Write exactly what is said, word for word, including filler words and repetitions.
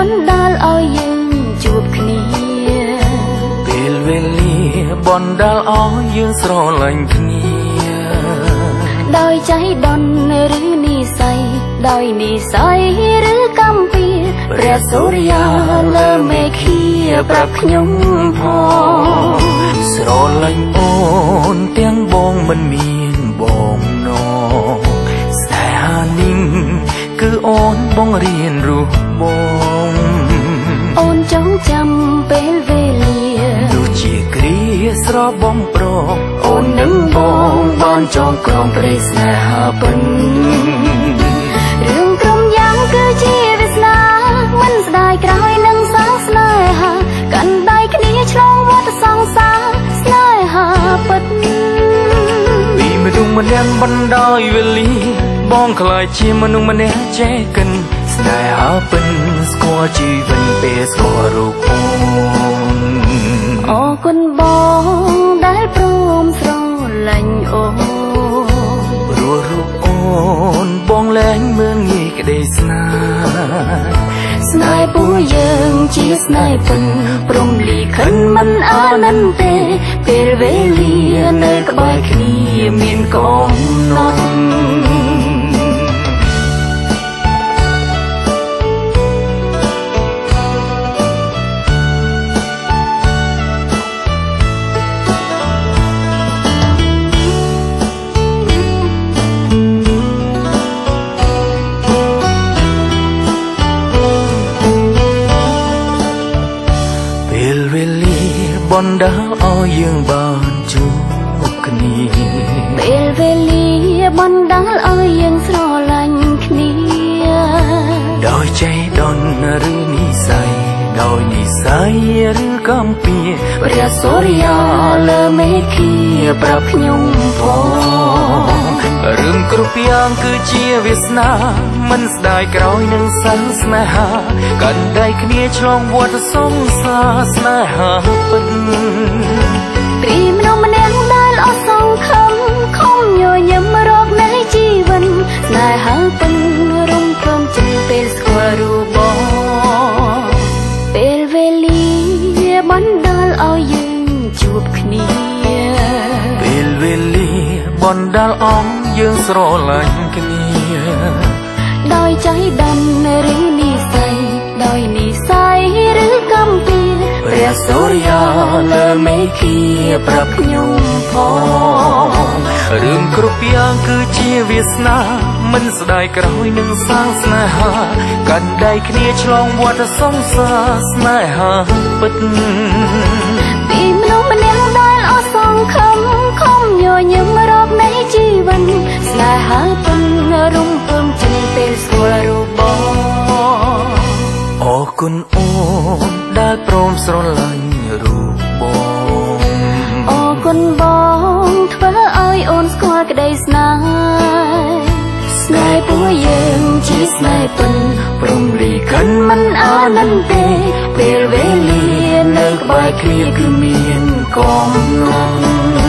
បណ្ដាលឲ្យយើងជួបគ្នាពេលវេលាបណ្ដាលឲ្យយើងស្រឡាញ់គ្នាដោយចៃដន្យឬនិស្ស័យដោយនិស្ស័យឬកម្មពៀព្រះសូរិយាលើមេឃាប្រាប់ខ្ញុំផងស្រឡាញ់អូនទាំងបងមិនមានបងនងស្នេហានេះគឺអូនបងរៀនរស់បងអូនចងចាំពេលវេលាដូចជាគ្រាស្របំប្រងអូននឹងបងបានចងក្រងព្រៃស្នេហាពិនរឿងក្រុមយ៉ាងគឺជាវាសនាមិនស្ដាយក្រោយនឹងសាស្នេហាកាន់ដៃគ្នាឆ្លងវដ្តសង្សារស្នេហាពិតពីមនុស្សម្នាក់បណ្ដោយវេលាបងខ្លាចជាមនុស្សម្នាក់ចេះកិនស្នេហាពិនស្គាល់ជីវិតពេលស្គាល់រូបអូនអរគុណបងដែលព្រមស្រឡាញ់អូនព្រោះរូបអូនបងលែងមើលងាយក្តីស្នេហ៍ស្នេហ៍ពួកយើងជាស្នេហ៍ពិនព្រមលីខិនមិនអានន្ទទេពេលវេលានៅក្បែរគ្នាមានកំណត់បណ្ដាលឲ្យយើងបានជួបគ្នាពេលវេលាបណ្ដាលឲ្យយើងស្រឡាញ់គ្នាដោយចៃដន្យឬនិស្ស័យដោយនិស្ស័យឬកម្មពៀព្រះសូរិយាលើមេឃាប្រាប់ខ្ញុំផងរឿងគ្រប់យ៉ាងគឺជាវាសនាមិនស្ដាយក្រោយនឹងសាស្នេហាកាន់ដៃគ្នាឆ្លងវដ្តសង្សារស្នេហាពិតពីមនុស្សម្នាក់ដែលអត់សង្ឃឹមខំញញឹមរកនៃជីវិតស្នេហាពិតរំព្រំជិះពេលស្គាល់រូបបងពេលវេលាបណ្ដាលឲ្យយើងជួបគ្នាពេលវេលាបណ្ដាលឲ្យយើងស្រឡាញ់គ្នាដោយចៃដន្យឬនិស្ស័យដោយនិស្ស័យឬកម្មពៀព្រះសូរិយាលើមេឃាប្រាប់ខ្ញុំផងរឿងគ្រប់យ៉ាងគឺជាវាសនាមិនស្ដាយក្រោយនឹងសាងស្នេហាកាន់ដៃគ្នាឆ្លងវដ្តសង្សារស្នេហាពិតពីមនុស្សម្នាក់ដែលអត់សង្ឃឹមខំញញឹមរកនៃជីវិតស្នេហាពិតរំពឹងជិះពេលស្គាល់រូបបងអរគុណអូនដែលព្រមស្រឡាញ់រូបបងអរគុណបងធ្វើឲ្យអូនស្គាល់ក្តីស្នេហ៍ស្នេហ៍ពួកយើងជាស្នេហ៍ពិតព្រមលីខិនមិនអានន្ទទេពេលវេលានៅក្បែរគ្នាគឺមានកំណត់